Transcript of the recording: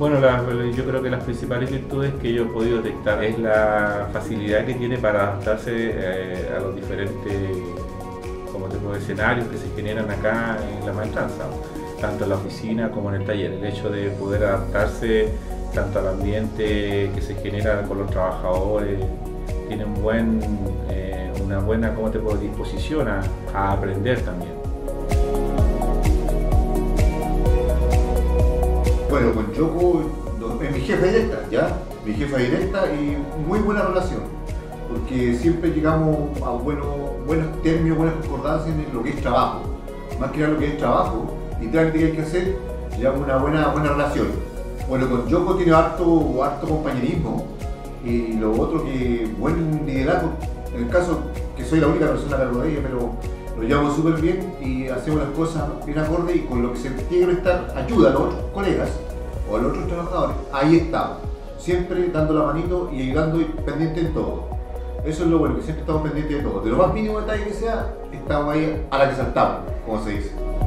Bueno, yo creo que las principales virtudes que yo he podido detectar es la facilidad que tiene para adaptarse a los diferentes, como te digo, escenarios que se generan acá en la maestranza, tanto en la oficina como en el taller. El hecho de poder adaptarse tanto al ambiente que se genera con los trabajadores, tiene una buena, como te puedo, disposición a aprender también. Bueno, con Yoko es mi jefa directa, ¿ya? Mi jefa directa y muy buena relación, porque siempre llegamos a buenos términos, buenas concordancias en lo que es trabajo. Más que nada lo que es trabajo, literalmente que hay que hacer, llevamos una buena relación. Bueno, con Yoko tiene harto compañerismo y lo otro que buen liderazgo, en el caso que soy la única persona a cargo de ella, pero lo llevamos súper bien y hacemos las cosas bien acorde y con lo que se tiene que prestar ayuda a los otros colegas o a los otros trabajadores, ahí estamos, siempre dando la manito y ayudando y pendiente en todo. Eso es lo bueno, que siempre estamos pendientes de todo, de lo más mínimo detalle que sea, estamos ahí a la que saltamos, como se dice.